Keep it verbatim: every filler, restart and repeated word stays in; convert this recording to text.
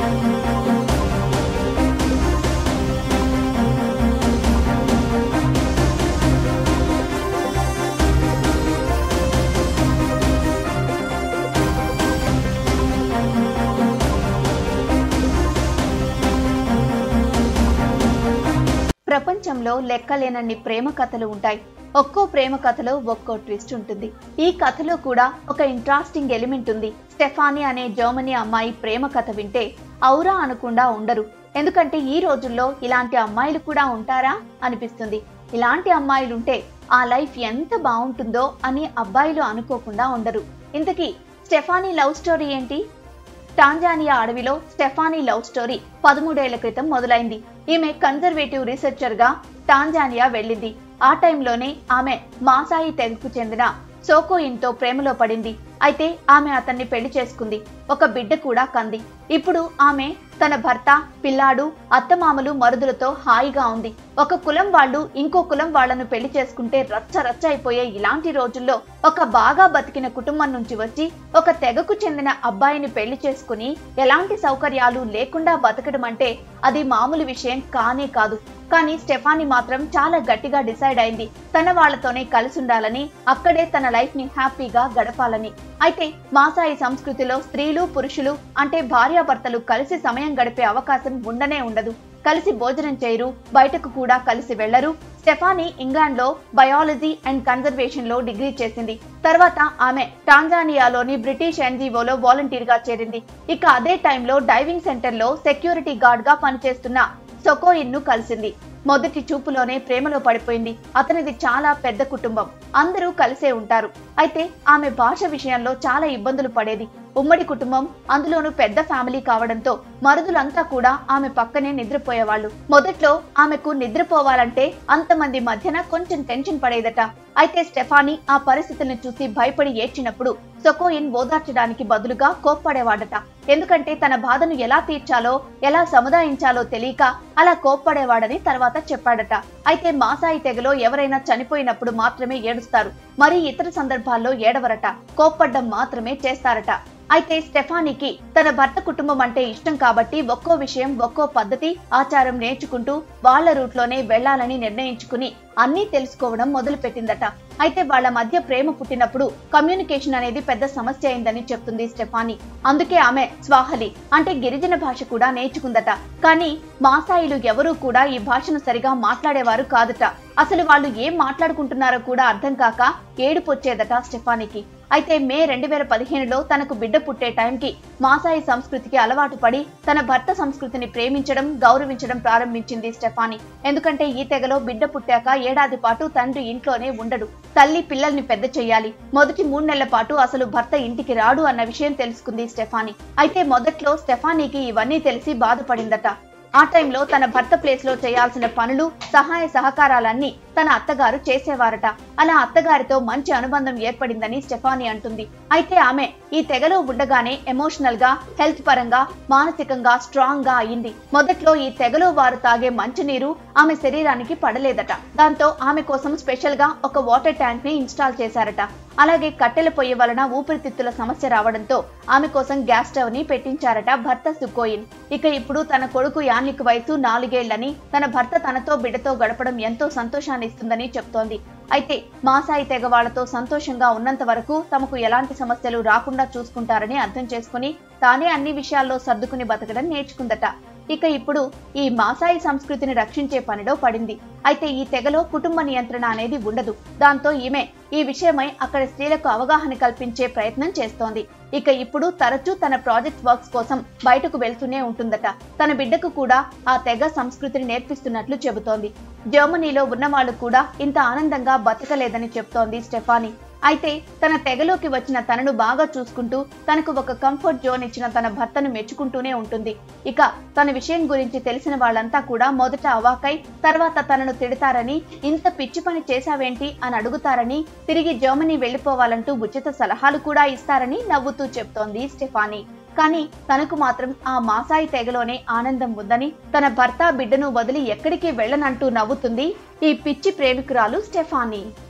ప్రపంచంలో లెక్కలేనన్ని ప్రేమ కథలు ఉంటాయి. ఒక్కో ప్రేమ కథలో ఒక్కో ట్విస్ట్ ఉంటుంది. ఈ కథలో కూడా ఒక ఇంట్రెస్టింగ్ ఎలిమెంట్ ఉంది. స్టెఫానీ అనే జర్మనీ అమ్మాయి ప్రేమ కథ వింటే ఔరా అనకుండా ఉండరు. ఎందుకంటే ఈ రోజుల్లో ఇలాంటి అమ్మాయిలు కూడా ఉంటారా అనిపిస్తుంది. ఇలాంటి అమ్మాయిలుంటే ఆ లైఫ్ ఎంత బాగుంటుందో అని అబ్బాయిలు అనుకోకుండా ఉండరు. ఇంతకీ స్టెఫానీ లవ్ స్టోరీ ఏంటి? టాంజానియా అడవిలో స్టెఫానీ లవ్ స్టోరీ పదమూడేళ్ల క్రితం మొదలైంది. ఈమె కన్జర్వేటివ్ రీసెర్చర్ గా టాంజానియా వెళ్ళింది. ఆ టైంలోనే ఆమె మాసాయి తెగకు చెందిన సోకోయిన్ తో ప్రేమలో పడింది. అయితే ఆమె అతన్ని పెళ్లి చేసుకుంది. ఒక బిడ్డ కూడా కంది. ఇప్పుడు ఆమె తన భర్త, పిల్లాడు, అత్తమామలు, మరుదులతో హాయిగా ఉంది. ఒక కులం వాళ్ళు ఇంకో కులం వాళ్లను పెళ్లి చేసుకుంటే రచ్చ రచ్చ అయిపోయే ఇలాంటి రోజుల్లో ఒక బాగా బతికిన కుటుంబం నుంచి వచ్చి ఒక తెగకు చెందిన అబ్బాయిని పెళ్లి చేసుకుని ఎలాంటి సౌకర్యాలు లేకుండా బతకడం అంటే అది మామూలు విషయం కానే కాదు. కానీ స్టెఫానీ మాత్రం చాలా గట్టిగా డిసైడ్ అయింది తన వాళ్లతోనే కలిసి ఉండాలని, అక్కడే తన లైఫ్ ని హ్యాపీగా గడపాలని. అయితే మాసాయి సంస్కృతిలో స్త్రీలు పురుషులు అంటే భార్యాభర్తలు కలిసి సమయం గడిపే అవకాశం ఉండనే ఉండదు. కలిసి భోజనం చేయరు, బయటకు కూడా కలిసి వెళ్లరు. స్టెఫానీ ఇంగ్లాండ్ లో బయాలజీ అండ్ కన్జర్వేషన్ లో డిగ్రీ చేసింది. తర్వాత ఆమె టాంజానియాలోని బ్రిటిష్ ఎన్జిఓలో వాలంటీర్ గా చేరింది. ఇక అదే టైంలో డైవింగ్ సెంటర్ లో సెక్యూరిటీ గార్డ్ గా పనిచేస్తున్న సోకోయిన్ ను కలిసింది. మొదటి చూపులోనే ప్రేమలో పడిపోయింది. అతనిది చాలా పెద్ద కుటుంబం, అందరూ కలిసే ఉంటారు. అయితే ఆమె భాష విషయంలో చాలా ఇబ్బందులు పడేది. ఉమ్మడి కుటుంబం, అందులోనూ పెద్ద ఫ్యామిలీ కావడంతో మరుదులంతా కూడా ఆమె పక్కనే నిద్రపోయేవాళ్లు. మొదట్లో ఆమెకు నిద్రపోవాలంటే అంతమంది మధ్యన కొంచెం టెన్షన్ పడేదట. అయితే స్టెఫానీ ఆ పరిస్థితులను చూసి భయపడి ఏడ్చినప్పుడు సోకోయిన్ ఓదార్చడానికి బదులుగా కోప్పడేవాడట. ఎందుకంటే తన బాధను ఎలా తీర్చాలో ఎలా సముదాయించాలో తెలియక అలా కోప్పడేవాడని తర్వాత చెప్పాడట. అయితే మాసాయి తెగలో ఎవరైనా చనిపోయినప్పుడు మాత్రమే ఏడుస్తారు, మరి ఇతర సందర్భాల్లో ఏడవరట, కోప్పడ్డం మాత్రమే చేస్తారట. అయితే స్టెఫానీకి తన భర్త కుటుంబం అంటే ఇష్టం కాబట్టి ఒక్కో విషయం ఒక్కో పద్ధతి ఆచారం నేర్చుకుంటూ వాళ్ల రూట్లోనే వెళ్లాలని నిర్ణయించుకుని అన్నీ తెలుసుకోవడం మొదలు పెట్టిందట. అయితే వాళ్ల మధ్య ప్రేమ పుట్టినప్పుడు కమ్యూనికేషన్ అనేది పెద్ద సమస్య అయిందని చెప్తుంది స్టెఫానీ. అందుకే ఆమె స్వాహలి అంటే గిరిజన భాష కూడా నేర్చుకుందట. కానీ మాసాయిలు ఎవరూ కూడా ఈ భాషను సరిగా మాట్లాడేవారు కాదట. అసలు వాళ్ళు ఏం మాట్లాడుకుంటున్నారో కూడా అర్థం కాక ఏడుపొచ్చేదట స్టెఫానీకి. అయితే మే రెండు వేల పదిహేనులో తనకు బిడ్డ పుట్టే టైంకి మాసాయి సంస్కృతికి అలవాటు పడి తన భర్త సంస్కృతిని ప్రేమించడం, గౌరవించడం ప్రారంభించింది స్టెఫానీ. ఎందుకంటే ఈ తెగలో బిడ్డ పుట్టాక ఏడాది పాటు తండ్రి ఇంట్లోనే ఉండడు. తల్లి పిల్లల్ని పెద్ద చెయ్యాలి. మొదటి మూడు నెలల పాటు అసలు భర్త ఇంటికి రాడు అన్న విషయం తెలుసుకుంది స్టెఫానీ. అయితే మొదట్లో స్టెఫానీకి ఇవన్నీ తెలిసి బాధపడిందట. ఆ టైంలో తన భర్త ప్లేస్ లో చేయాల్సిన పనులు, సహాయ సహకారాలన్నీ తన అత్తగారు చేసేవారట. అలా అత్తగారితో మంచి అనుబంధం ఏర్పడిందని స్టెఫానీ అంటుంది. అయితే ఆమె ఈ తెగలో ఉండగానే ఎమోషనల్ గా, హెల్త్ పరంగా, మానసికంగా స్ట్రాంగ్ గా అయింది. మొదట్లో ఈ తెగలో వారు తాగే మంచినీరు ఆమె శరీరానికి పడలేదట. దాంతో ఆమె కోసం స్పెషల్ గా ఒక వాటర్ ట్యాంక్ ని ఇన్స్టాల్ చేశారట. అలాగే కట్టెల పొయ్యి వలన ఊపిరితిత్తుల సమస్య రావడంతో ఆమె కోసం గ్యాస్ స్టవ్ ని పెట్టించారట భర్త సోకోయిన్. ఇక ఇప్పుడు తన కొడుకు యాన్లిక్ వయసు నాలుగేళ్లని, తన భర్త తనతో బిడ్డతో గడపడం ఎంతో సంతోషాన్ని ఇస్తుందని చెప్తోంది. అయితే మాసాయి తెగ వాళ్లతో సంతోషంగా ఉన్నంత వరకు తమకు ఎలాంటి సమస్యలు రాకుండా చూసుకుంటారని అర్థం చేసుకుని తానే అన్ని విషయాల్లో సర్దుకుని బతకడం నేర్చుకుందట. ఇక ఇప్పుడు ఈ మాసాయి సంస్కృతిని రక్షించే పనిలో పడింది. అయితే ఈ తెగలో కుటుంబ నియంత్రణ అనేది ఉండదు. దాంతో ఈమె ఈ విషయమై అక్కడ స్త్రీలకు అవగాహన కల్పించే ప్రయత్నం చేస్తోంది. ఇక ఇప్పుడు తరచూ తన ప్రాజెక్ట్ వర్క్స్ కోసం బయటకు వెళ్తూనే ఉంటుందట. తన బిడ్డకు కూడా ఆ తెగ సంస్కృతిని నేర్పిస్తున్నట్లు చెబుతోంది. జర్మనీలో ఉన్నవాళ్లు కూడా ఇంత ఆనందంగా బతకలేదని చెప్తోంది స్టెఫానీ. అయితే తన తెగలోకి వచ్చిన తనను బాగా చూసుకుంటూ తనకు ఒక కంఫర్ట్ జోన్ ఇచ్చిన తన భర్తను మెచ్చుకుంటూనే ఉంటుంది. ఇక తన విషయం గురించి తెలిసిన వాళ్ళంతా కూడా మొదట అవాకై తర్వాత తనను తిడతారని, ఇంత పిచ్చి పని చేశావేంటి అని అడుగుతారని, తిరిగి జర్మనీ వెళ్లిపోవాలంటూ ఉచిత సలహాలు కూడా ఇస్తారని నవ్వుతూ చెప్తోంది స్టెఫానీ. కానీ తనకు మాత్రం ఆ మాసాయి తెగలోనే ఆనందం ఉందని, తన భర్త బిడ్డను వదిలి ఎక్కడికి వెళ్ళనంటూ నవ్వుతుంది ఈ పిచ్చి ప్రేమికురాలు స్టెఫానీ.